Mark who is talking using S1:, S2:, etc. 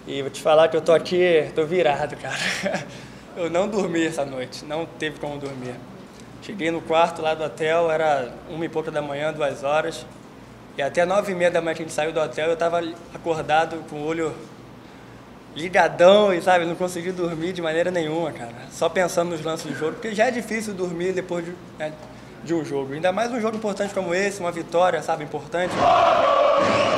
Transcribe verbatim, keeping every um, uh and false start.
S1: E vou te falar que eu tô aqui, tô virado, cara. Eu não dormi essa noite, não teve como dormir. Cheguei no quarto lá do hotel, era uma e pouca da manhã, duas horas. E até nove e meia da manhã que a gente saiu do hotel, eu tava acordado com o olho ligadão e, sabe, não consegui dormir de maneira nenhuma, cara. Só pensando nos lances do jogo, porque já é difícil dormir depois de, né, de um jogo. Ainda mais um jogo importante como esse, uma vitória, sabe, importante.